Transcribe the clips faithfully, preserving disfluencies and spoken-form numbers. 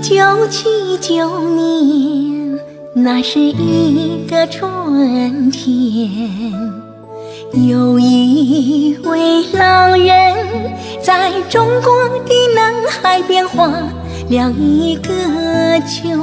九七九年，那是一个春天，有一位老人在中国的南海边画了一个圈，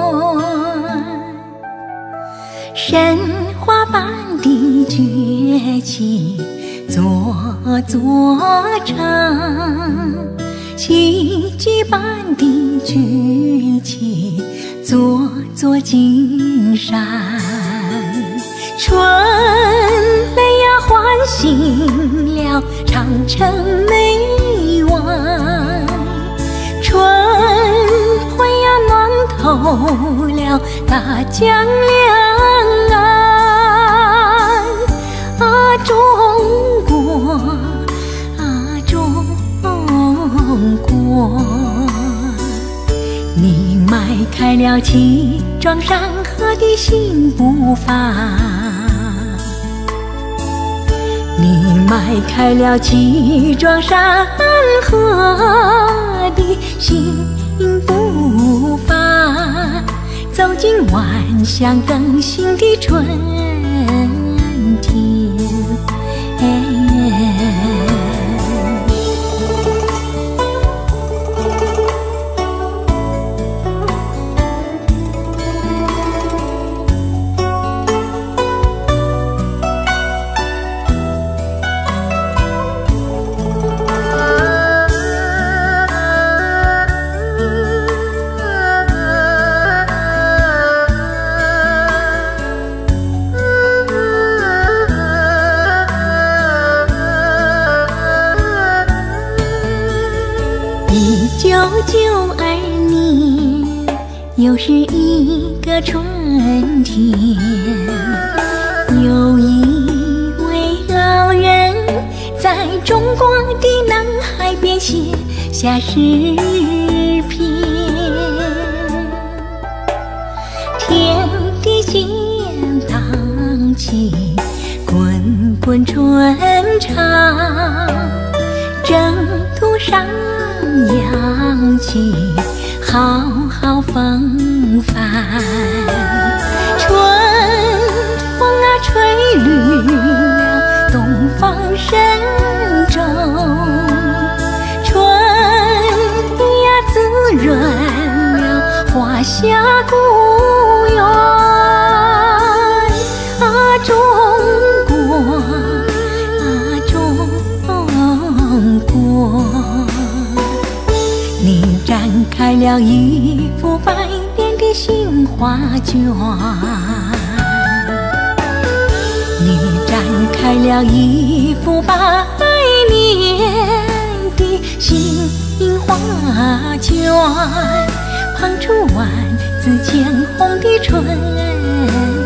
神话般的崛起做作唱，奇迹般的举起座座金山，春雷呀唤醒了长城内外，春晖呀暖透了大江两岸，啊中国啊中国，你迈开了七壮山河的新步伐，你迈开了七壮山河的新步伐，走进万象更新的春天。一九九二年，又是一个春天，有一位老人在中国的南海边写下诗篇，天地间荡起滚滚春潮，征途上扬起浩浩风帆，春风啊吹绿了东方神州，春雨啊滋润了华夏古园，啊中国啊中国，你展开了一幅百年的新画卷，你展开了一幅百年的新画卷，捧出万紫千红的春